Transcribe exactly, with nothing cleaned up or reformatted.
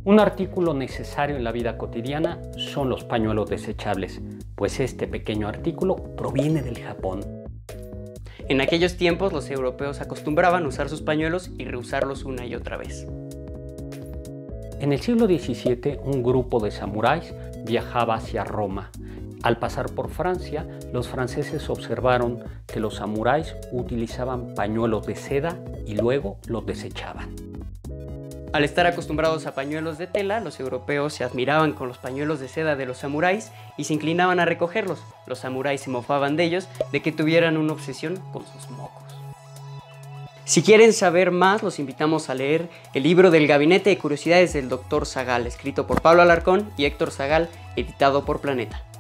Un artículo necesario en la vida cotidiana son los pañuelos desechables, pues este pequeño artículo proviene del Japón. En aquellos tiempos los europeos acostumbraban usar sus pañuelos y reusarlos una y otra vez. En el siglo diecisiete, un grupo de samuráis viajaba hacia Roma. Al pasar por Francia, los franceses observaron que los samuráis utilizaban pañuelos de seda y luego los desechaban. Al estar acostumbrados a pañuelos de tela, los europeos se admiraban con los pañuelos de seda de los samuráis y se inclinaban a recogerlos. Los samuráis se mofaban de ellos de que tuvieran una obsesión con sus mocos. Si quieren saber más, los invitamos a leer el libro del Gabinete de Curiosidades del doctor Zagal, escrito por Pablo Alarcón y Héctor Zagal, editado por Planeta.